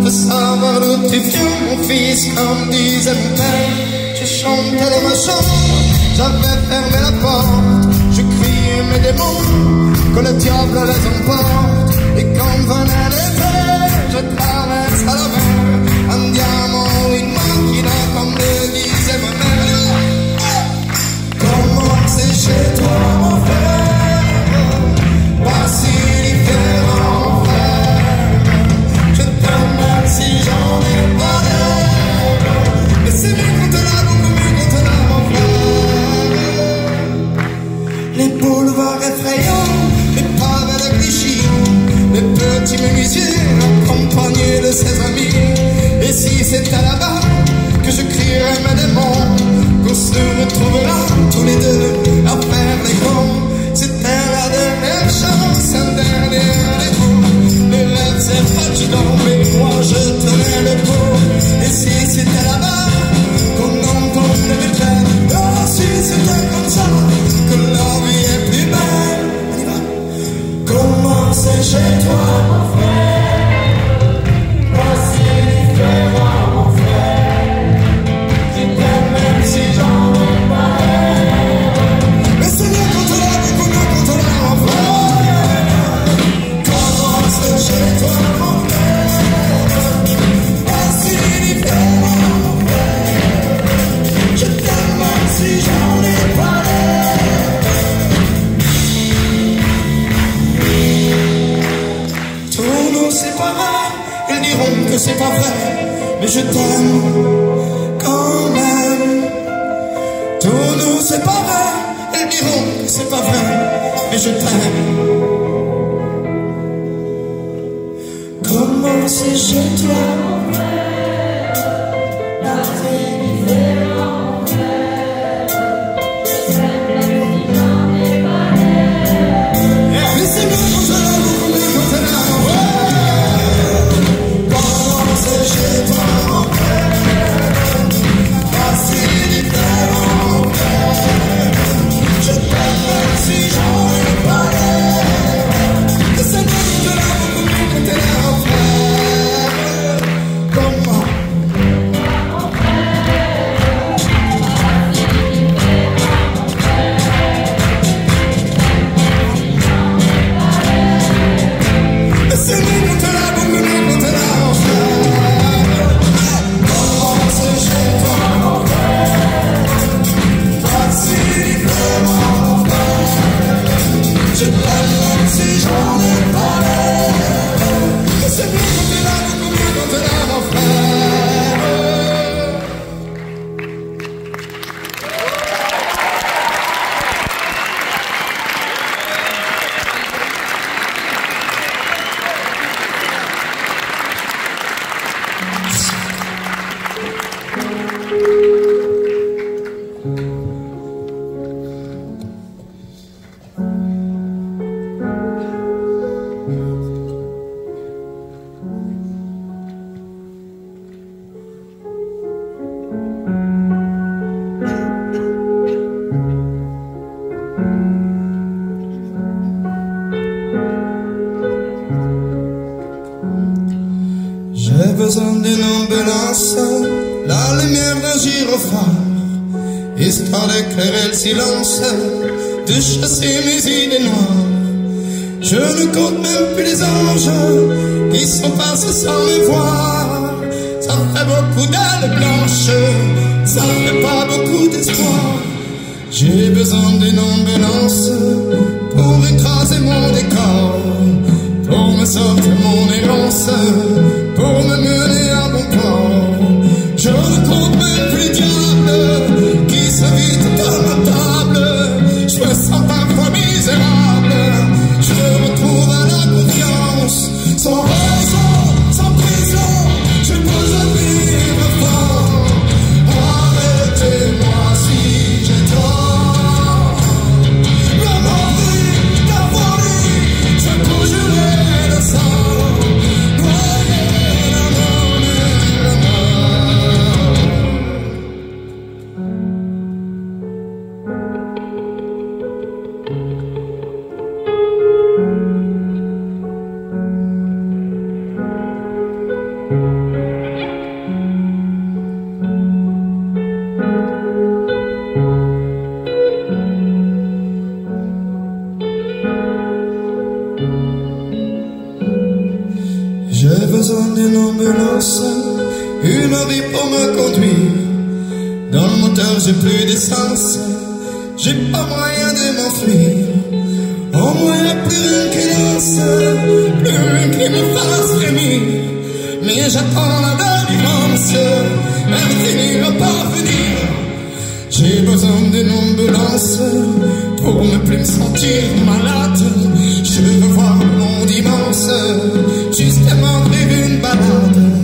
veux savoir d'où tu viens, mon fils, comme disait mon père. Je chantais dans ma chambre, j'avais fermé la porte. Je criais mes démons, que le diable les emporte. Et quand venait l'été, je traverse à la mer un diamant ou une machina, comme le disait ma mère. Comment c'est chez toi, mon frère? Pas si différent, mon frère. Je t'aime même si j'en ai pas l'air. Mais c'est mieux qu'on te l'a, beaucoup mieux qu'on te l'a, mon frère. Les boulevards effrayants, les pavés de Clichy, les petits menuisiers accompagnés de ses amis. Et si c'était là-bas que je crierais mes démons, qu'on se retrouvera tous les deux à faire les cons. C'était la dernière chance, un dernier rendez-vous. Les rêves c'est fatigant, mais moi je tenais le coup. Et si c'était là-bas qu'on entendait mes peines, oh si c'était comme ça que la vie est plus belle. On y va. Comment c'est chez toi, mon frère? Pas si différent, mon frère. Je t'aime même si j'en ai pas l'air. Mais c'est mieux quand on l'a, beaucoup mieux quand on l'a, mon frère. Comment c'est chez toi, mon frère? Pas si différent, mon frère. Je t'aime même si j'en ai pas l'air. Tous nous séparés, ils diront que c'est pas vrai, mais je t'aime quand même. Tous nous séparés, ils diront que c'est pas vrai, mais je t'aime. Comment c'est chez toi, mon frère? Pas si différent, mon frère. Je t'aime même si j'en ai pas l'air. Mais c'est mieux quand t'es là, beaucoup mieux quand t'es là, mon frère. Comment c'est chez toi, mon frère? Pas si différent, mon frère. Je t'aime même si j'en ai pas l'air. Mais c'est mieux quand t'es là, beaucoup mieux quand t'es là, mon frère. Comment? Mais c'est mieux quand t'es là, beaucoup mieux quand t'es là, mon frère. Comment c'est chez toi, mon frère? Pas si différent, mon frère. Je t'aime même si j'en ai pas l'air. Mais c'est mieux quand t'es là, beaucoup mieux quand t'es là, mon frère. J'ai besoin d'une ambulance, la lumière d'un gyrophare, histoire d'éclairer le silence, de chasser mes idées noires. Je ne compte même plus les anges qui sont passés sans me voir. Ça fait beaucoup d'ailes blanches, ça fait pas beaucoup d'espoir. J'ai besoin d'une ambulance pour écraser mon décor, pour me sortir mon errance, pour me mener à bon port. Je ne compte même plus les diables qui s'invitent à ma table. Je me sens parfois misérable, je retrouve à la confiance. Sans raison, sans prison, je peux vivre fort. Arrêtez-moi si j'ai tort. La mort, la folie, je bougerai le sang. J'ai besoin d'une ambulance, une envie pour me conduire. Dans le moteur j'ai plus d'essence, j'ai pas moyen de m'enfuir. Au moins y'a plus rien qui danse, plus rien qui me fasse frémir. Mais j'attends la délivrance, elle finira par venir. J'ai besoin d'une ambulance pour ne plus me sentir malade. Je veux voir le monde immense, justement vivre une balade.